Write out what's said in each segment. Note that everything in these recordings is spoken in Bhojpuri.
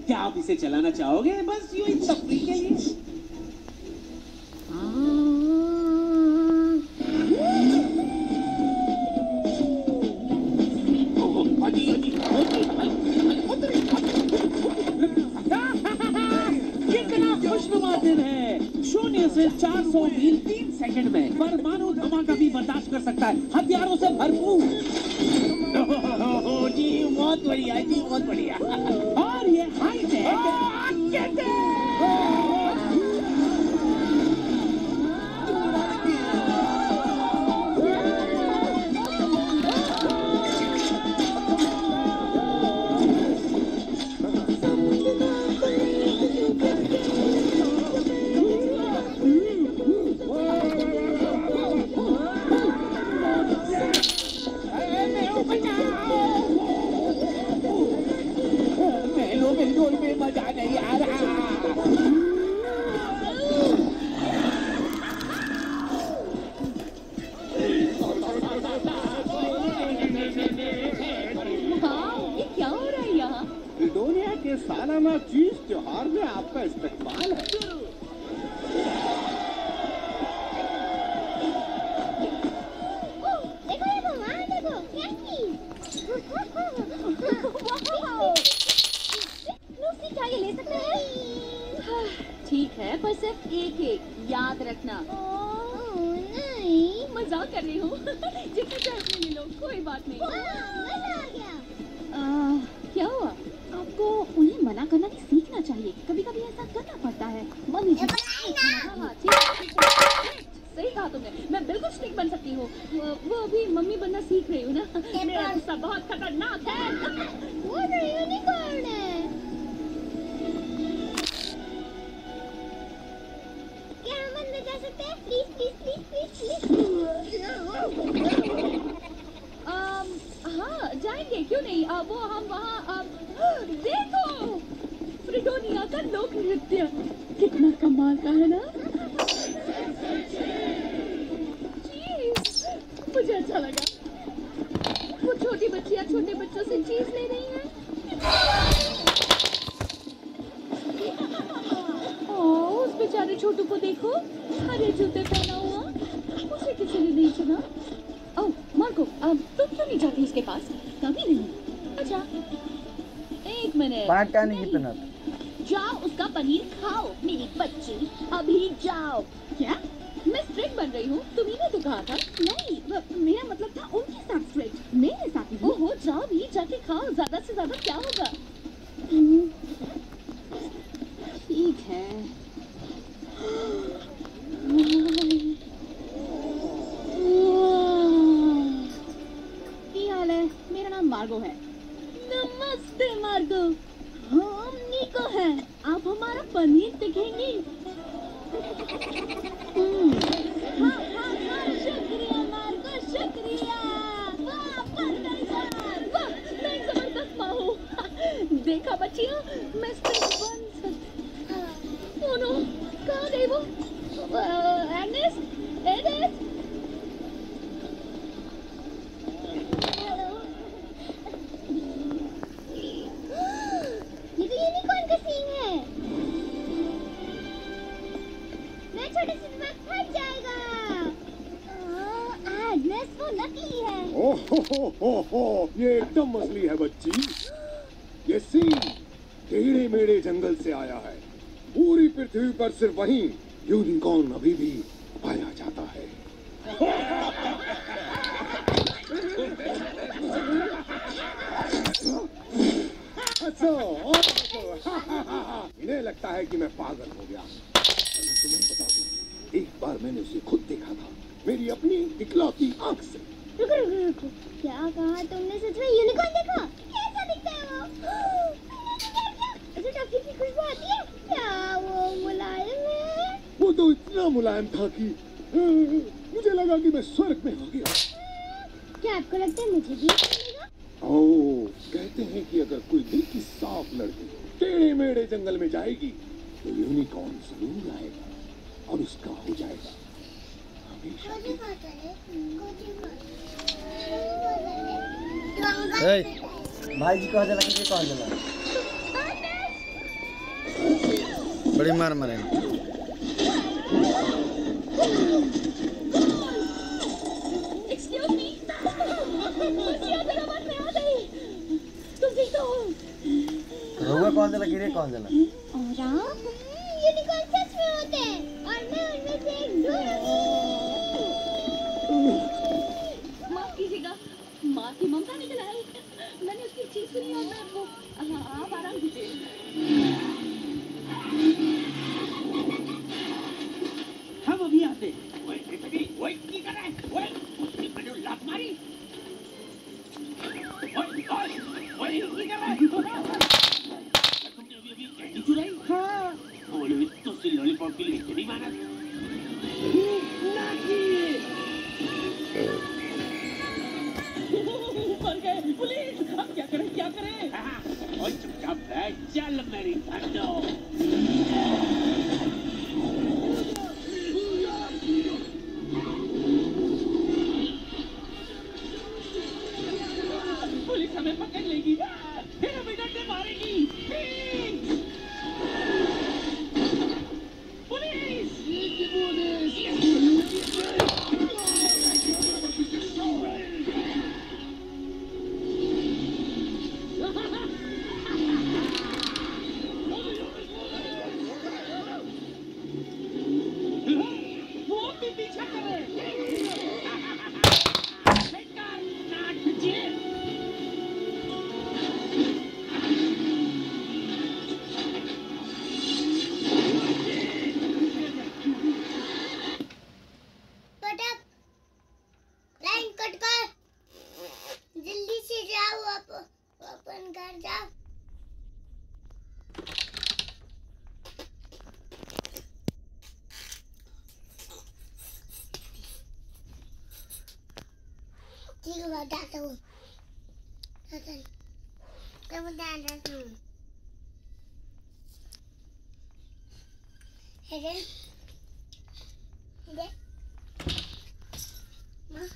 क्या आप इसे चलाना चाहोगे? बस यूं ही तफरीह के लिए। कितना खुशनुमा दिन है। 0 से 400 मील 3 सेकंड में परमाणु धमाका भी बर्दाश्त कर सकता है, हथियारों से भरपूर। जी बहुत बढ़िया जी, बहुत बढ़िया। और ये हाईटेक मजा नहीं आ रहा। ये क्या हो रहा है यहाँ? दुनिया के सालाना चीज त्योहार में आपका इस्तकबाल है। ठीक है, पर सिर्फ एक याद रखना। नहीं, मजाक कर रही हूँ। जितने चाहे ले लो, कोई बात नहीं। मजा आ गया। क्या हुआ? आपको उन्हें मना करना भी सीखना चाहिए। कभी कभी ऐसा करना पड़ता है। मम्मी जी, हाँ, सही कहा तुमने। मैं बिल्कुल स्टिक बन सकती हूँ। वो अभी मम्मी बनना सीख रही हूँ ना। मेरा गुस्सा बहुत खतरनाक है। वो यूनिकॉर्न है। Please please please please please. हाँ जाएंगे, क्यों नहीं। वो हम वहाँ देखो फ्रिडोनिया का लोक नृत्य कितना कमाल का है ना। मुझे अच्छा लगा। वो छोटी बच्चियाँ छोटे बच्चों से चीज ले रही हैं। उस बेचारे छोटू को देखो, हरे जूते पहना हुआ। उसे किसी ने नहीं सुना। ओह मार्को, तुम क्यों नहीं जाती उसके पास? कभी नहीं। अच्छा एक मिनट, जाओ उसका पनीर खाओ मेरी बच्ची, अभी जाओ। क्या? मैं स्ट्रिक्ट बन रही हूँ? तुम्ही ने तो कहा था। नहीं, मेरा मतलब था उनके साथ स्ट्रिक्ट, मेरे साथ नहीं। ओहो जाओ भी, जाके खाओ। ज्यादा से ज्यादा क्या होगा। ठीक है। क्या हाल है? मेरा नाम मार्गो है। नमस्ते मार्गो। हम निको है। आप हमारा पनीर दिखेंगे? हाँ हाँ हाँ, शुक्रिया मार्गो, शुक्रिया। वाह परदाईदार, वाह मैं एक जबरदस्त माँ हूँ। देखा बच्चियों, मैं सिर्फ बन सकती। ओह नो, कहाँ गई वो? Agnes, Agnes. ये तो यूनिकॉर्न का सीन है। मैं छोटे से दिमाग फट जाएगा। एग्नेस वो नकली है। ओहो, ये एकदम असली है बच्ची। ये सीन टेढ़े मेढ़े जंगल से आया है। पूरी पृथ्वी पर सिर्फ वहीं यूनिकॉर्न अभी भी पाया जाता है। अच्छा, इन्हें लगता है कि मैं पागल हो गया। मैं तुम्हें बता दूं, एक बार मैंने उसे खुद देखा था, मेरी अपनी इकलौती आंख से। रुको। क्या कहा तुमने? सच में यूनिकॉर्न देखा? कैसा दिखता है वो? अच्छा टॉफी की खुशबू आती है? क्या वो मुलायम है? वो तो इतना मुलायम था कि मुझे लगा कि मैं स्वर्ग में हो गया। क्या आपको लगता है मुझे भी मिलेगा? ओह, कहते हैं कि अगर कोई दिल की साफ लड़की टेढ़े मेढ़े जंगल में जाएगी तो यूनिकॉर्न जरूर आएगा और उसका हो जाएगा हमेशा। भाई जी कहाँ चला? किसी कहाँ चला? बड़ी मार मारे एक्सक्यूज मी, मुझे अगर आवाज नहीं आ रही तुम ठीक तो हो? रोगा कौन देला गिरे कौन देला? और आप यूनिकॉर्न सच में होते हैं और मैं उनमें से एक हूँ। माफ कीजिएगा, माँ की ममता निकल आई। मैंने उसकी चीज सुनी और मैं आपको आप आराम कीजिए। हम अभी आते हैं। ओए ओए की कर रहा है? ओए मैंने लात मारी। ओए की कर रहा है? तुमने अभी कैंडी चुराई? हाँ। बोले तो से लॉलीपॉप के लिए इतनी मेहनत। मर गए। पुलिस, अब क्या करें क्या करें? और चुपचाप बैठ, चल मेरी धन्नो। पुलिस हमें पकड़ लेगी, फिर हमें डंडे मारेगी। पुलिस! वो भी पीछा करे। लाइन कट कर, जल्दी से जाओ अपन घर जाओ। ठीक है बताता हूँ, मैं बताता हूँ। हेडन हेडन माँ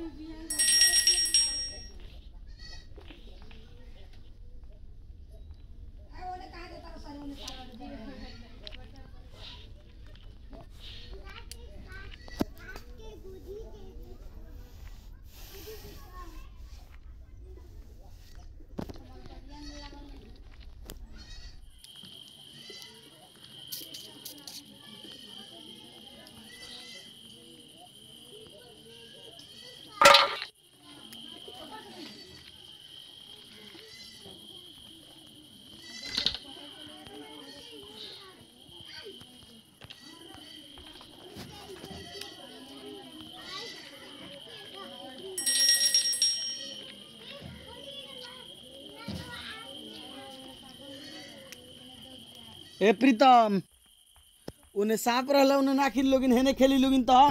ए प्रीतम उन्हें सांप रहला उन्हें ना खेल लोगिन हेने खेली लोगिन तो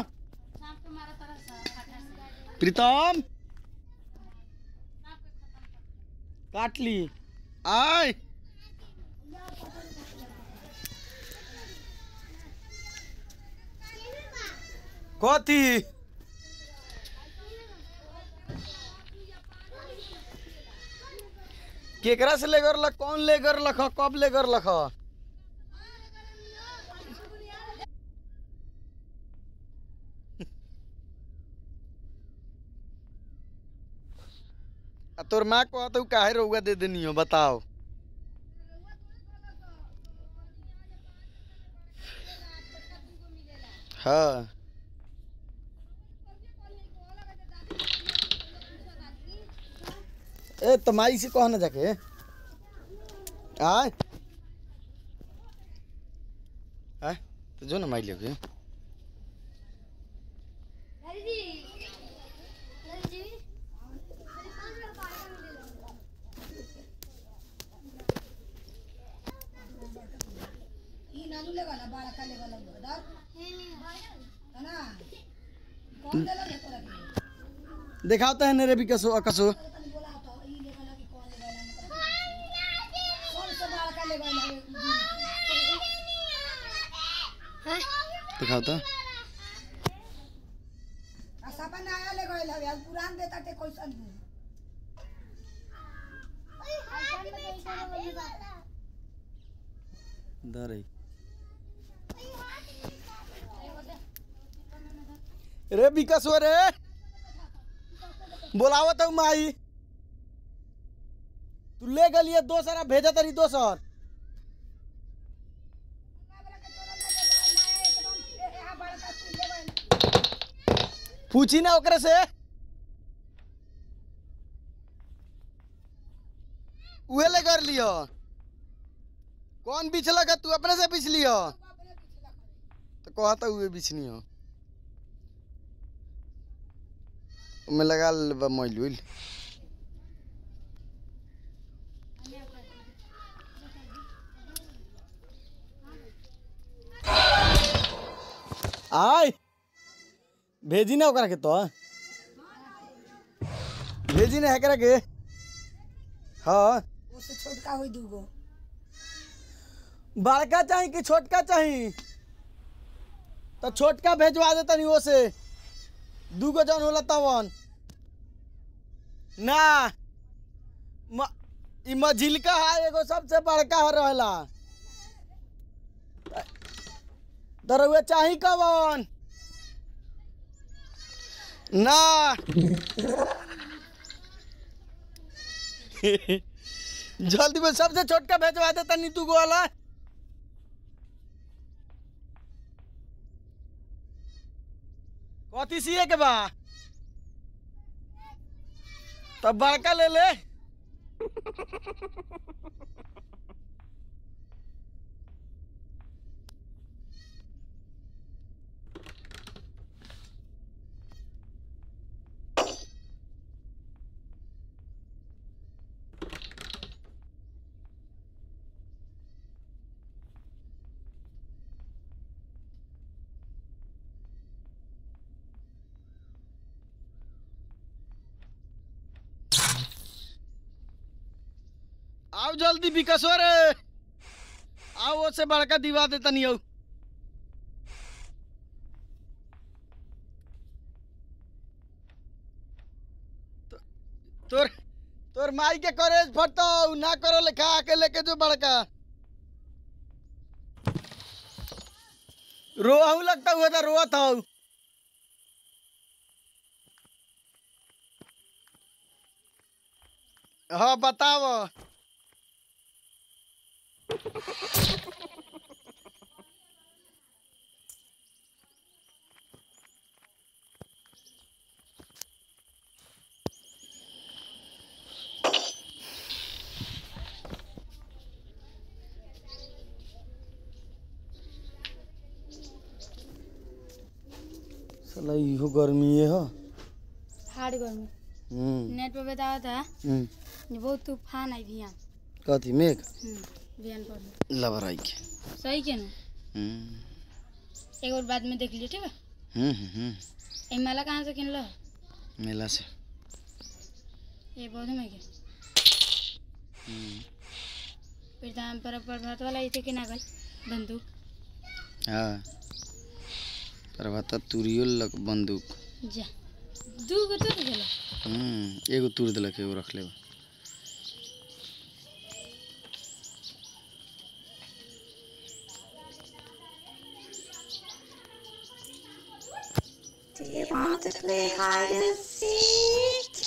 प्रीतम काट ली आय कथी केकरा से लेकर लख कौन लेकर लख कब लेकर लख तोर माँ को तो काहे रहुआ दे देनी हो बताओ हाँ ए तो माई से कहो ना जाके आय आय तो जो ना माई लेके दिखाओ तो है नेरे भी कसो कसो दिखाओ तो पुरान देता थे कोई सन दरई रे विकास रे बोलावत तो माई तू ले गलिए दोसरा भेजा तरी दोसर पूछी ना ओकरे से उहे ले कर लियो कौन बीच लगा तू अपने से बीच लियो तो कहता हुए बीचनी हो मैं लगा मैल आय भेजी ना ओकरा के तो भेजी ना एकरा के हाँ उससे छोटका हुई दूगो बड़का चाहिए कि छोटका चाहिए तो छोटका भेजवा देता नहीं वो से दूगो जन होला तवन ना ई मझिलका है एगो सबसे बड़का है रहला दरवे चाही कवन ना जल्दी में सबसे छोटका भेजवा देता नीतू को वाला कथी सिए के बा तब बड़का ले ले आओ जल्दी विकासो रे आओ से बड़का दिवा देता नहीं आओ तोर तोर माई के कॉलेज फटता ना करो लिखा के लेके जो बड़का रोहू लगता हुआ था रोआ था। हाँ बताओ। साला इहो गर्मी है हो हार्ड गर्मी। नेट पे बताया था ये बहुत तूफान आई भियान। कथी मेघ भियान पर लबराई के सही के ना। एक और बाद में देख लीजिए ठीक है। ये माला कहाँ से किन लो? मेला से। ये बहुत में के फिर दाम पर भात वाला ये थे कि ना गल बंदूक। हाँ प्रभात तुरियो लक बंदूक जा दू गो तो देला। एगो तुर देलक एगो रख लेबा। Do you want to play hide and seek?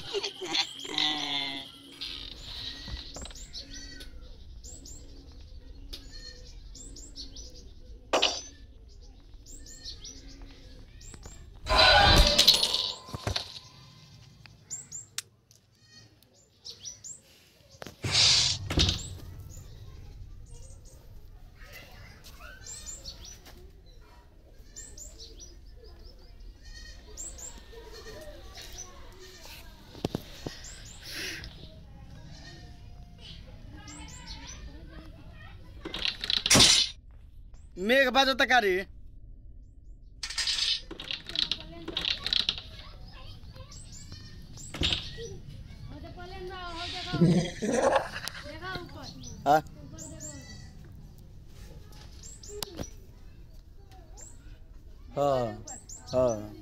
मेघ बाजो तकारी हाँ हाँ हाँ